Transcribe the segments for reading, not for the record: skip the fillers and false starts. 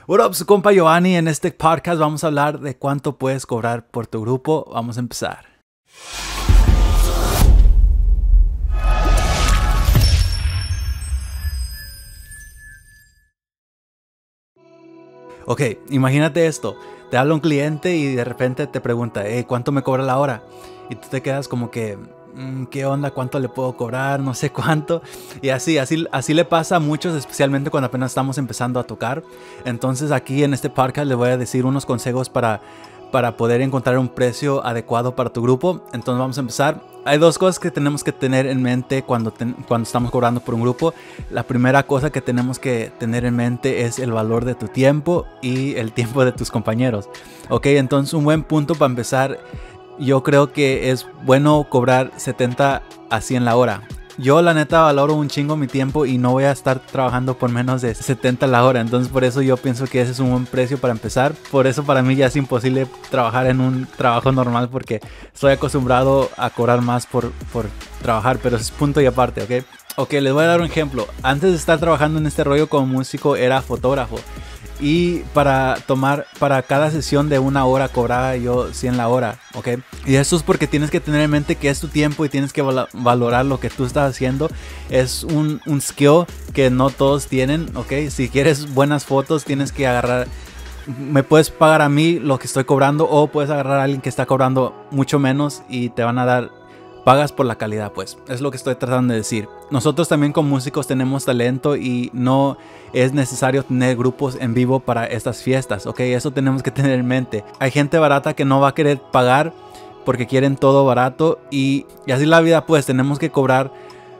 What up, su compa Giovanni. En este podcast vamos a hablar de cuánto puedes cobrar por tu grupo. Vamos a empezar. Ok, imagínate esto. Te habla un cliente y de repente te pregunta, ¿cuánto me cobra la hora? Y tú te quedas como que, ¿qué onda? ¿Cuánto le puedo cobrar? No sé cuánto. Y así le pasa a muchos, especialmente cuando apenas estamos empezando a tocar. Entonces aquí en este podcast les voy a decir unos consejos para poder encontrar un precio adecuado para tu grupo. Entonces vamos a empezar. Hay dos cosas que tenemos que tener en mente cuando estamos cobrando por un grupo. La primera cosa que tenemos que tener en mente es el valor de tu tiempo y el tiempo de tus compañeros. Ok, entonces un buen punto para empezar. Yo creo que es bueno cobrar 70 a 100 la hora. Yo la neta valoro un chingo mi tiempo y no voy a estar trabajando por menos de 70 la hora. Entonces por eso yo pienso que ese es un buen precio para empezar. Por eso para mí ya es imposible trabajar en un trabajo normal porque estoy acostumbrado a cobrar más por trabajar. Pero es punto y aparte, ¿ok? Ok, les voy a dar un ejemplo. Antes de estar trabajando en este rollo como músico era fotógrafo. Y para cada sesión de una hora cobraba yo 100 la hora, ¿ok? Y eso es porque tienes que tener en mente que es tu tiempo y tienes que valorar lo que tú estás haciendo. Es un skill que no todos tienen, ¿ok? Si quieres buenas fotos tienes que agarrar... Me puedes pagar a mí lo que estoy cobrando o puedes agarrar a alguien que está cobrando mucho menos y te van a dar... Pagas por la calidad, pues. Es lo que estoy tratando de decir. Nosotros también como músicos tenemos talento y no es necesario tener grupos en vivo para estas fiestas, ¿ok? Eso tenemos que tener en mente. Hay gente barata que no va a querer pagar porque quieren todo barato y así la vida, pues. Tenemos que cobrar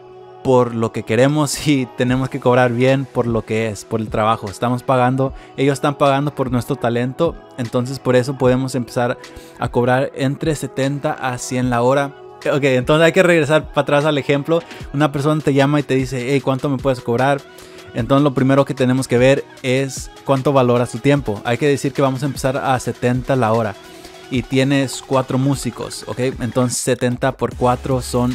por lo que queremos y tenemos que cobrar bien por lo que es, por el trabajo. Estamos pagando, ellos están pagando por nuestro talento. Entonces por eso podemos empezar a cobrar entre 70 a 100 la hora. Ok, entonces hay que regresar para atrás al ejemplo. Una persona te llama y te dice, hey, ¿cuánto me puedes cobrar? Entonces lo primero que tenemos que ver es cuánto valoras tu tiempo. Hay que decir que vamos a empezar a 70 la hora. Y tienes 4 músicos, ok. Entonces 70 por 4 son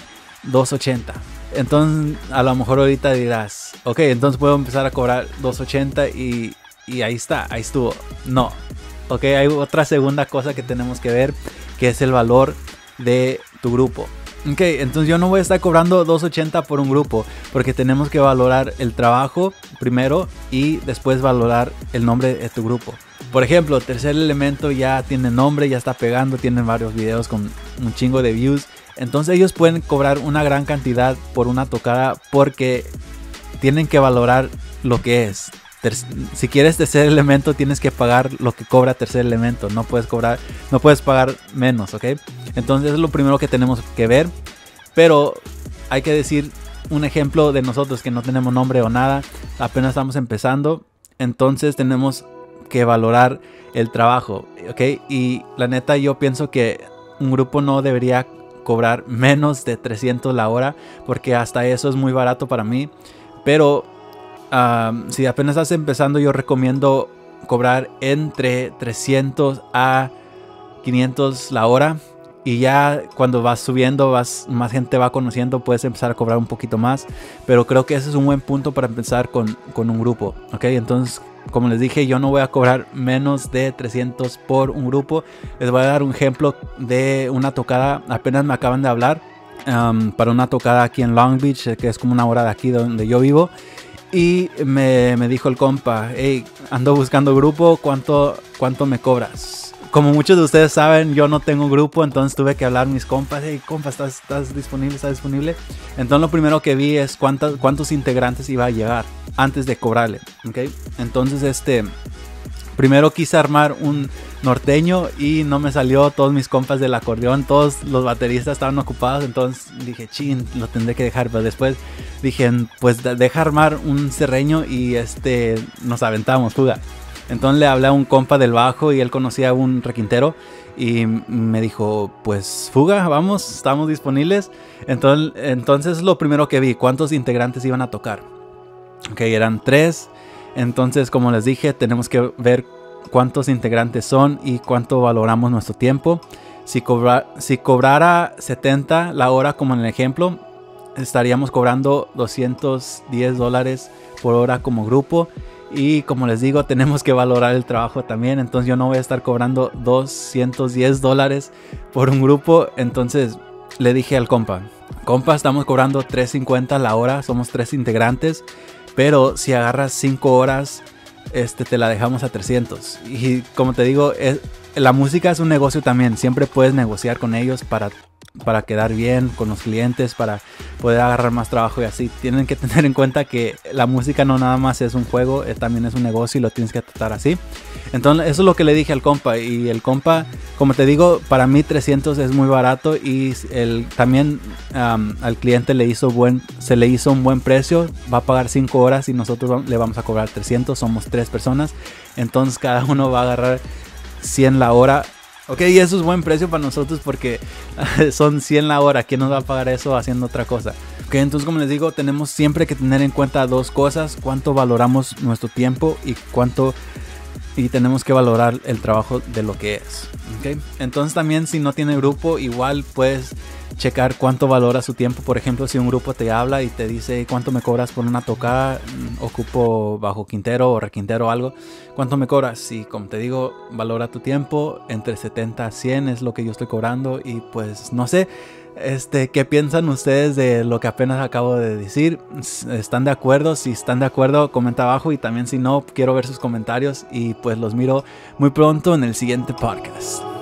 280. Entonces a lo mejor ahorita dirás, ok, entonces puedo empezar a cobrar 280 y ahí está, ahí estuvo. No, ok, hay otra segunda cosa que tenemos que ver, que es el valor de tu grupo. Ok, entonces yo no voy a estar cobrando 280 por un grupo porque tenemos que valorar el trabajo primero y después valorar el nombre de tu grupo. Por ejemplo, Tercer Elemento ya tiene nombre, ya está pegando, tienen varios videos con un chingo de views. Entonces ellos pueden cobrar una gran cantidad por una tocada porque tienen que valorar lo que es. Si quieres Tercer Elemento tienes que pagar lo que cobra Tercer Elemento. No puedes pagar menos, ¿ok? Entonces es lo primero que tenemos que ver. Pero hay que decir un ejemplo de nosotros que no tenemos nombre o nada. Apenas estamos empezando. Entonces tenemos que valorar el trabajo, ¿ok? Y la neta yo pienso que un grupo no debería cobrar menos de 300 la hora. Porque hasta eso es muy barato para mí. Pero... si apenas estás empezando, yo recomiendo cobrar entre 300 a 500 la hora. Y ya cuando vas subiendo, más gente va conociendo, puedes empezar a cobrar un poquito más. Pero creo que ese es un buen punto para empezar con un grupo, ¿ok? Entonces, como les dije, yo no voy a cobrar menos de 300 por un grupo. Les voy a dar un ejemplo de una tocada. Apenas me acaban de hablar para una tocada aquí en Long Beach, que es como una hora de aquí donde yo vivo. Y me dijo el compa, hey, ando buscando grupo, ¿cuánto me cobras? Como muchos de ustedes saben, yo no tengo grupo, entonces tuve que hablar a mis compas, hey, compa, ¿estás disponible? ¿Estás disponible? Entonces lo primero que vi es cuántos integrantes iba a llegar antes de cobrarle, ¿ok? Entonces primero quise armar un norteño y no me salió. Todos mis compas del acordeón, todos los bateristas estaban ocupados. Entonces dije, chin, lo tendré que dejar. Pero después dije, pues deja armar un serreño y nos aventamos, fuga. Entonces le hablé a un compa del bajo y él conocía a un requintero. Y me dijo, pues fuga, vamos, estamos disponibles. Entonces lo primero que vi, cuántos integrantes iban a tocar. Ok, eran 3. Entonces, como les dije, tenemos que ver cuántos integrantes son y cuánto valoramos nuestro tiempo. Si cobrara 70 la hora, como en el ejemplo, estaríamos cobrando $210 por hora como grupo. Y como les digo, tenemos que valorar el trabajo también. Entonces yo no voy a estar cobrando $210 por un grupo. Entonces le dije al compa, estamos cobrando $3.50 la hora, somos 3 integrantes, pero si agarras 5 horas, te la dejamos a 300. Y como te digo, la música es un negocio también, siempre puedes negociar con ellos para quedar bien con los clientes, para poder agarrar más trabajo y así. Tienen que tener en cuenta que la música no nada más es un juego, también es un negocio y lo tienes que tratar así. Entonces eso es lo que le dije al compa, y el compa, como te digo, para mí 300 es muy barato, y también al cliente se le hizo un buen precio. Va a pagar 5 horas y nosotros le vamos a cobrar 300, somos 3 personas, entonces cada uno va a agarrar 100 la hora. Ok, y eso es buen precio para nosotros porque son 100 la hora. ¿Quién nos va a pagar eso haciendo otra cosa? Ok, entonces como les digo, tenemos siempre que tener en cuenta 2 cosas: cuánto valoramos nuestro tiempo y tenemos que valorar el trabajo de lo que es. Okay. Entonces también, si no tiene grupo, igual puedes checar cuánto valora su tiempo. Por ejemplo, si un grupo te habla y te dice cuánto me cobras por una tocada, ocupo bajo quintero o requintero o algo, ¿cuánto me cobras? Y como te digo, valora tu tiempo. Entre 70 a 100 es lo que yo estoy cobrando. Y pues no sé, ¿qué piensan ustedes de lo que apenas acabo de decir? ¿Están de acuerdo? Si están de acuerdo, comenta abajo, y también si no, quiero ver sus comentarios, y pues los miro muy pronto en el siguiente podcast.